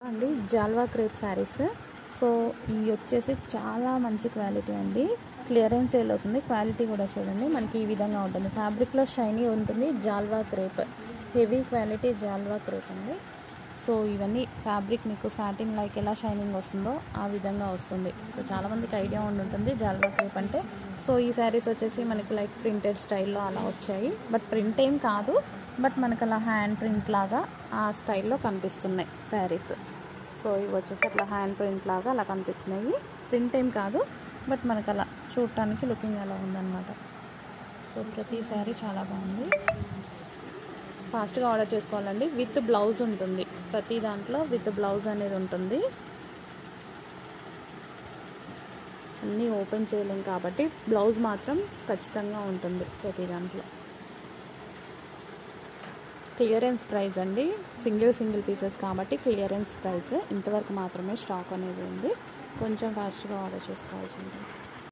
అండి జాల్వా crepe saris. So ఇవి వచ్చేసి చాలా మంచి క్వాలిటీ అండి. క్లియరెన్స్ సేల్ వస్తుంది. క్వాలిటీ కూడా చూడండి మనకి ఈ విధంగా ఉంటుంది. ఫ్యాబ్రిక్లో షైనీ ఉంటుంది. జాల్వా క్రేప్ హెవీ క్వాలిటీ జాల్వా క్రేప్ అండి. సో ఇవన్నీ ఫ్యాబ్రిక్ మీకు సాటిన్ లైక్ ఎలా షైనింగ్ వస్తుందో ఆ విధంగా వస్తుంది. సో చాలామందికి ఐడియా ఉంటుంది జాల్వా క్రేప్ అంటే. సో ఈ శారీస్ వచ్చేసి మనకి లైక్ ప్రింటెడ్ స్టైల్లో అలా వచ్చాయి. బట్ ప్రింట్ ఏం కాదు, బట్ మనకు అలా హ్యాండ్ ప్రింట్ లాగా ఆ స్టైల్లో కనిపిస్తున్నాయి శారీస్. సో ఇవి వచ్చేసి అట్లా హ్యాండ్ ప్రింట్ లాగా అలా కనిపిస్తున్నాయి. ప్రింట్ ఏం కాదు, బట్ మనకు అలా చూడటానికి లుకింగ్ అలా ఉందన్నమాట. సో ప్రతి శారీ చాలా బాగుంది. ఫాస్ట్గా ఆర్డర్ చేసుకోవాలండి. విత్ బ్లౌజ్ ఉంటుంది. ప్రతి దాంట్లో విత్ బ్లౌజ్ అనేది ఉంటుంది. అన్నీ ఓపెన్ చేయలేం కాబట్టి బ్లౌజ్ మాత్రం ఖచ్చితంగా ఉంటుంది ప్రతి దాంట్లో. క్లియరెన్స్ ప్రైస్ అండి. సింగిల్ పీసెస్ కాబట్టి క్లియరెన్స్ ప్రైస్. ఇంతవరకు మాత్రమే స్టాక్ అనేది ఉంది. కొంచెం ఫాస్ట్గా ఆర్డర్ చేసుకోవాల్సి ఉంటుంది.